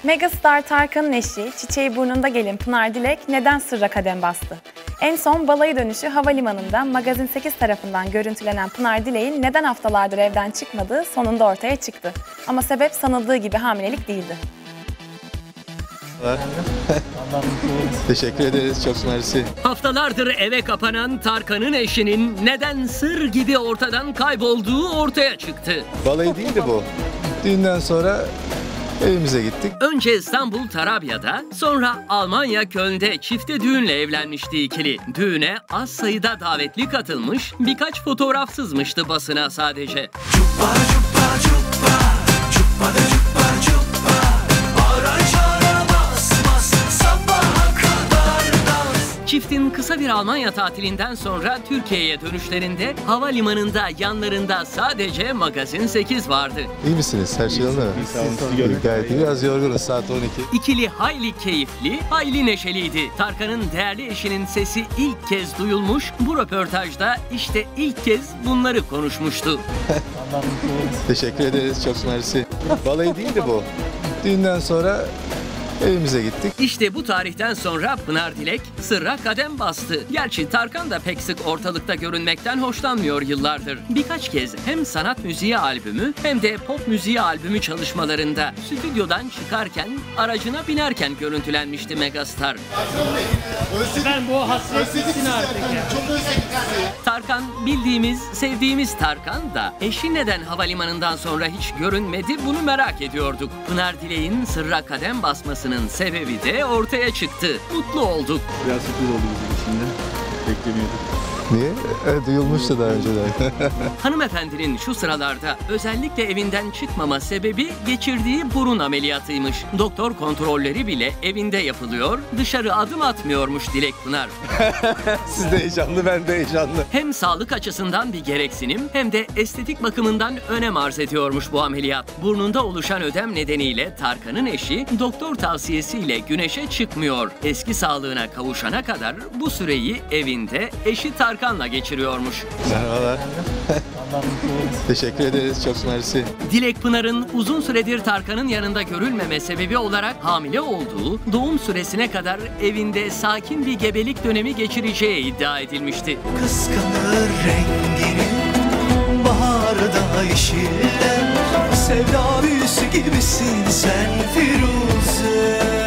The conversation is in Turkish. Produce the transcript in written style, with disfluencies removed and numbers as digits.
Megastar Tarkan'ın eşi, çiçeği burnunda gelin Pınar Dilek neden sırra kadem bastı? En son balayı dönüşü havalimanında Magazin 8 tarafından görüntülenen Pınar Dilek'in neden haftalardır evden çıkmadığı sonunda ortaya çıktı. Ama sebep sanıldığı gibi hamilelik değildi. Teşekkür ederiz, çok mersi. Haftalardır eve kapanan Tarkan'ın eşinin neden sır gibi ortadan kaybolduğu ortaya çıktı. Balayı değildi bu. Düğünden sonra evimize gittik. Önce İstanbul Tarabya'da, sonra Almanya Köln'de çifte düğünle evlenmişti ikili. Düğüne az sayıda davetli katılmış, birkaç fotoğraf sızmıştı basına sadece. Cuppa cuppa cuppa, cuppa da cuppa cuppa, araçlara basmasın sabaha kadar dans. Çiftin kısa bir Almanya tatilinden sonra Türkiye'ye dönüşlerinde havalimanında yanlarında sadece Magazin 8 vardı. İyi misiniz? Her şey yolunda mı? Gayet iyi. Biraz yorgunuz, saat 12. İkili hayli keyifli, hayli neşeliydi. Tarkan'ın değerli eşinin sesi ilk kez duyulmuş, bu röportajda işte ilk kez bunları konuşmuştu. Teşekkür ederiz, çok mersi. Balayı değildi bu. Düğünden sonra evimize gittik. İşte bu tarihten sonra Pınar Dilek sırra kadem bastı. Gerçi Tarkan da pek sık ortalıkta görünmekten hoşlanmıyor yıllardır. Birkaç kez hem sanat müziği albümü hem de pop müziği albümü çalışmalarında stüdyodan çıkarken, aracına binerken görüntülenmişti Megastar. Ben bu hasretin artık ya. Tarkan bildiğimiz, sevdiğimiz Tarkan da eşi neden havalimanından sonra hiç görünmedi bunu merak ediyorduk. Pınar Dilek'in sırra kadem basmasının sebebi de ortaya çıktı. Mutlu olduk. Biraz sürpriz oldu bizim için de. Beklemiyorduk. Niye? Duyulmuştu daha önceden. Hanımefendinin şu sıralarda özellikle evinden çıkmama sebebi geçirdiği burun ameliyatıymış. Doktor kontrolleri bile evinde yapılıyor, dışarı adım atmıyormuş Dilek Pınar. Siz de heyecanlı, ben de heyecanlı. Hem sağlık açısından bir gereksinim hem de estetik bakımından önem arz ediyormuş bu ameliyat. Burnunda oluşan ödem nedeniyle Tarkan'ın eşi doktor tavsiyesiyle güneşe çıkmıyor. Eski sağlığına kavuşana kadar bu süreyi evinde eşi Tarkan'la geçiriyormuş. Merhabalar. Teşekkür ederiz, çok mersi. Dilek Pınar'ın uzun süredir Tarkan'ın yanında görülmeme sebebi olarak hamile olduğu, doğum süresine kadar evinde sakin bir gebelik dönemi geçireceği iddia edilmişti. Kıskanır rengini baharda yeşiller, sevda büyüsü gibisin sen Firuze.